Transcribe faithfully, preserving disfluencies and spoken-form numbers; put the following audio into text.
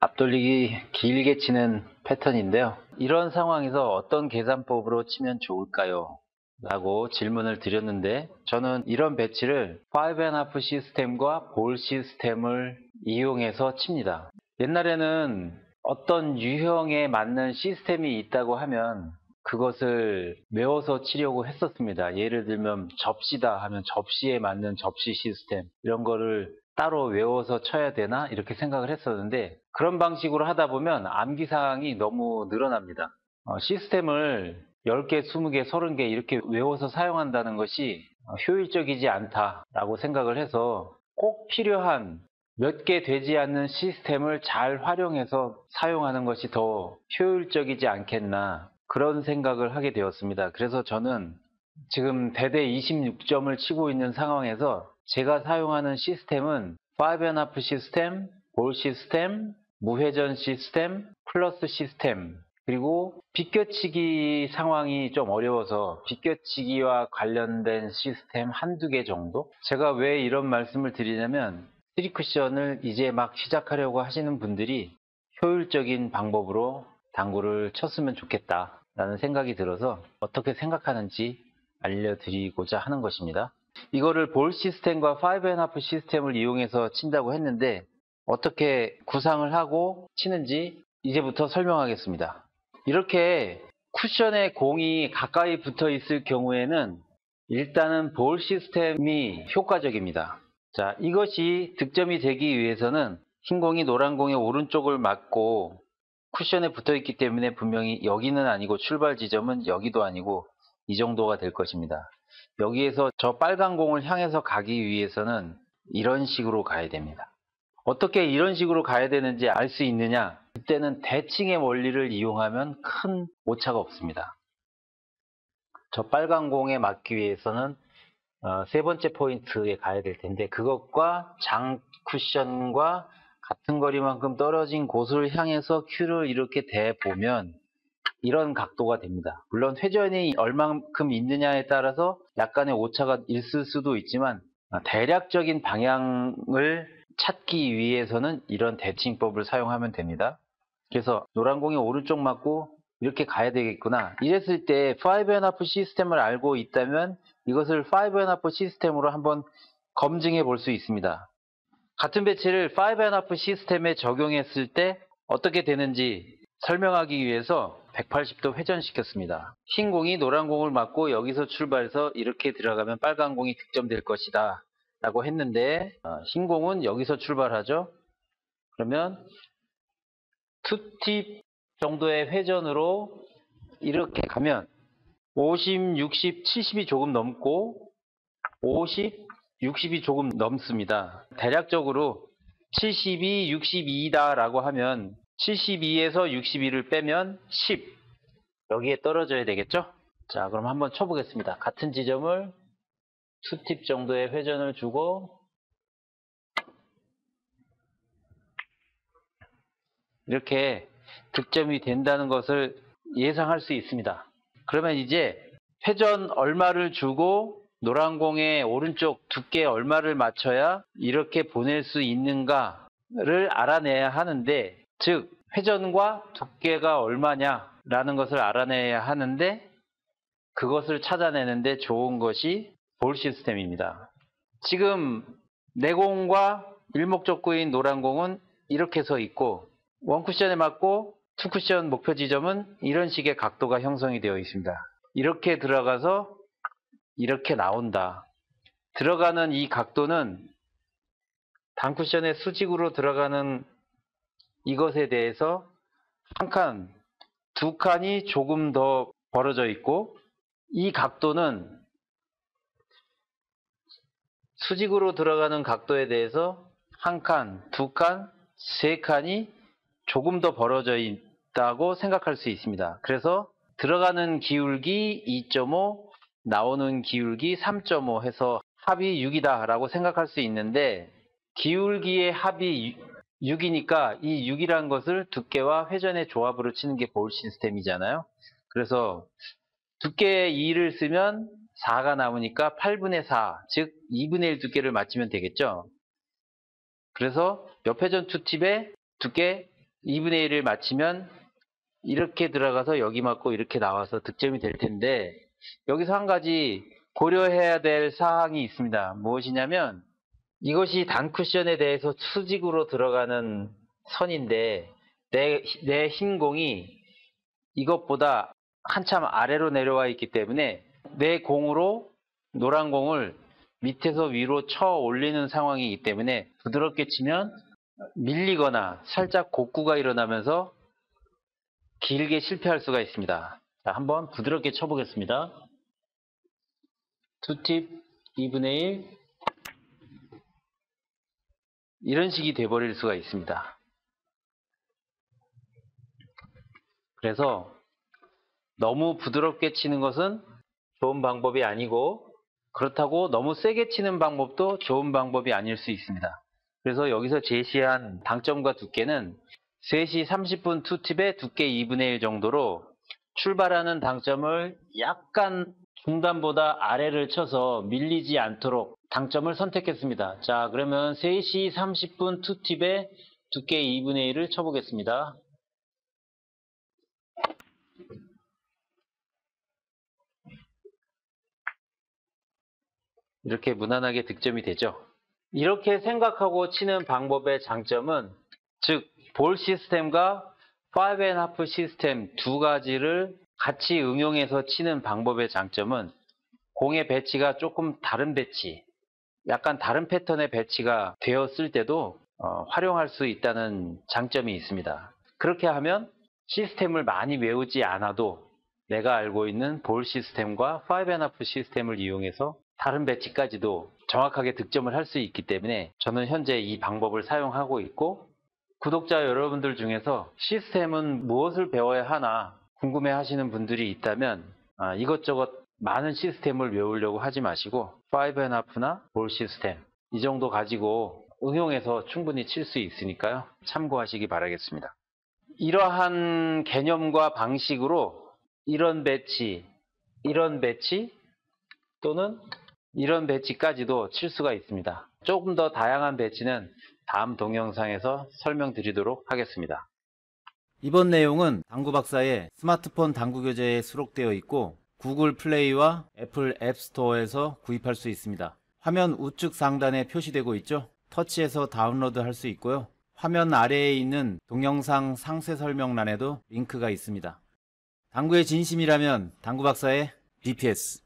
앞돌리기 길게 치는 패턴인데요. 이런 상황에서 어떤 계산법으로 치면 좋을까요? 라고 질문을 드렸는데, 저는 이런 배치를 파이브 앤 하프 시스템과 볼 시스템을 이용해서 칩니다. 옛날에는 어떤 유형에 맞는 시스템이 있다고 하면 그것을 외워서 치려고 했었습니다. 예를 들면 접시다 하면 접시에 맞는 접시 시스템, 이런 거를 따로 외워서 쳐야 되나 이렇게 생각을 했었는데, 그런 방식으로 하다 보면 암기사항이 너무 늘어납니다. 어, 시스템을 열 개, 스무 개, 서른 개 이렇게 외워서 사용한다는 것이 효율적이지 않다라고 생각을 해서 꼭 필요한 몇 개 되지 않는 시스템을 잘 활용해서 사용하는 것이 더 효율적이지 않겠나, 그런 생각을 하게 되었습니다. 그래서 저는 지금 대대 이십육 점을 치고 있는 상황에서 제가 사용하는 시스템은 파이브 앤 하프 시스템, 볼 시스템, 무회전 시스템, 플러스 시스템, 그리고 비껴치기 상황이 좀 어려워서 비껴치기와 관련된 시스템 한두 개 정도? 제가 왜 이런 말씀을 드리냐면, 쓰리 쿠션을 이제 막 시작하려고 하시는 분들이 효율적인 방법으로 당구를 쳤으면 좋겠다 라는 생각이 들어서 어떻게 생각하는지 알려드리고자 하는 것입니다. 이거를 볼 시스템과 파이브 앤 하프 시스템을 이용해서 친다고 했는데, 어떻게 구상을 하고 치는지 이제부터 설명하겠습니다. 이렇게 쿠션에 공이 가까이 붙어 있을 경우에는 일단은 볼 시스템이 효과적입니다. 자, 이것이 득점이 되기 위해서는 흰 공이 노란 공의 오른쪽을 맞고 쿠션에 붙어 있기 때문에 분명히 여기는 아니고 출발 지점은 여기도 아니고 이 정도가 될 것입니다. 여기에서 저 빨간 공을 향해서 가기 위해서는 이런 식으로 가야 됩니다. 어떻게 이런 식으로 가야 되는지 알 수 있느냐? 그때는 대칭의 원리를 이용하면 큰 오차가 없습니다. 저 빨간 공에 맞기 위해서는 어, 세 번째 포인트에 가야 될 텐데, 그것과 장 쿠션과 같은 거리만큼 떨어진 곳을 향해서 큐를 이렇게 대보면 이런 각도가 됩니다. 물론 회전이 얼만큼 있느냐에 따라서 약간의 오차가 있을 수도 있지만, 대략적인 방향을 찾기 위해서는 이런 대칭법을 사용하면 됩니다. 그래서 노란 공이 오른쪽 맞고 이렇게 가야 되겠구나, 이랬을 때 파이브 앤 하프 시스템을 알고 있다면 이것을 파이브 앤 하프 시스템으로 한번 검증해 볼 수 있습니다. 같은 배치를 파이브 앤 하프 시스템에 적용했을 때 어떻게 되는지 설명하기 위해서 백팔십 도 회전시켰습니다. 흰 공이 노란 공을 맞고 여기서 출발해서 이렇게 들어가면 빨간 공이 득점될 것이다 라고 했는데, 흰 공은 여기서 출발하죠. 그러면 투 팁 정도의 회전으로 이렇게 가면 오십, 육십, 칠십이 조금 넘고 오십, 육십이 조금 넘습니다. 대략적으로 칠십이, 육십이다 라고 하면 칠십이에서 육십이를 빼면 십, 여기에 떨어져야 되겠죠? 자, 그럼 한번 쳐보겠습니다. 같은 지점을 투 팁 정도의 회전을 주고 이렇게 득점이 된다는 것을 예상할 수 있습니다. 그러면 이제 회전 얼마를 주고 노란 공의 오른쪽 두께 얼마를 맞춰야 이렇게 보낼 수 있는가를 알아내야 하는데, 즉 회전과 두께가 얼마냐라는 것을 알아내야 하는데, 그것을 찾아내는데 좋은 것이 볼 시스템입니다. 지금 내공과 일목적구인 노란 공은 이렇게 서 있고, 원쿠션에 맞고 투쿠션 목표 지점은 이런 식의 각도가 형성이 되어 있습니다. 이렇게 들어가서 이렇게 나온다. 들어가는 이 각도는 단쿠션의 수직으로 들어가는 이것에 대해서 한 칸, 두 칸이 조금 더 벌어져 있고, 이 각도는 수직으로 들어가는 각도에 대해서 한 칸, 두 칸, 세 칸이 조금 더 벌어져 있다고 생각할 수 있습니다. 그래서 들어가는 기울기 이 점 오, 나오는 기울기 삼 점 오 해서 합이 육이다 라고 생각할 수 있는데, 기울기의 합이 육이니까 이 육이라는 것을 두께와 회전의 조합으로 치는 게 볼 시스템이잖아요. 그래서 두께의 이를 쓰면 사가 남으니까 팔분의 사, 즉 이분의 일 두께를 맞추면 되겠죠. 그래서 옆회전 투팁의 두께 이분의 일을 맞추면 이렇게 들어가서 여기 맞고 이렇게 나와서 득점이 될 텐데, 여기서 한 가지 고려해야 될 사항이 있습니다. 무엇이냐면 이것이 단 쿠션에 대해서 수직으로 들어가는 선인데 내, 내 흰 공이 이것보다 한참 아래로 내려와 있기 때문에 내 공으로 노란 공을 밑에서 위로 쳐 올리는 상황이기 때문에 부드럽게 치면 밀리거나 살짝 곡구가 일어나면서 길게 실패할 수가 있습니다. 자, 한번 부드럽게 쳐보겠습니다. 투팁 이분의 일, 이런 식이 돼버릴 수가 있습니다. 그래서 너무 부드럽게 치는 것은 좋은 방법이 아니고, 그렇다고 너무 세게 치는 방법도 좋은 방법이 아닐 수 있습니다. 그래서 여기서 제시한 당점과 두께는 세 시 삼십 분 투팁의 두께 이분의 일 정도로 출발하는 당점을 약간 중단보다 아래를 쳐서 밀리지 않도록 당점을 선택했습니다. 자, 그러면 세 시 삼십 분 투팁의 두께 이분의 일을 쳐보겠습니다. 이렇게 무난하게 득점이 되죠. 이렇게 생각하고 치는 방법의 장점은, 즉 볼 시스템과 파이브 앤 하프 시스템 두 가지를 같이 응용해서 치는 방법의 장점은 공의 배치가 조금 다른 배치, 약간 다른 패턴의 배치가 되었을 때도 어, 활용할 수 있다는 장점이 있습니다. 그렇게 하면 시스템을 많이 외우지 않아도 내가 알고 있는 볼 시스템과 파이브 앤 하프 시스템을 이용해서 다른 배치까지도 정확하게 득점을 할 수 있기 때문에 저는 현재 이 방법을 사용하고 있고, 구독자 여러분들 중에서 시스템은 무엇을 배워야 하나 궁금해 하시는 분들이 있다면 아, 이것저것 많은 시스템을 외우려고 하지 마시고 파이브 앤 하프나 볼 시스템 이 정도 가지고 응용해서 충분히 칠 수 있으니까요. 참고하시기 바라겠습니다. 이러한 개념과 방식으로 이런 배치, 이런 배치 또는 이런 배치까지도 칠 수가 있습니다. 조금 더 다양한 배치는 다음 동영상에서 설명드리도록 하겠습니다. 이번 내용은 당구 박사의 스마트폰 당구 교재에 수록되어 있고 구글 플레이와 애플 앱스토어에서 구입할 수 있습니다. 화면 우측 상단에 표시되고 있죠? 터치해서 다운로드 할 수 있고요. 화면 아래에 있는 동영상 상세 설명란에도 링크가 있습니다. 당구의 진심이라면 당구 박사의 비피에스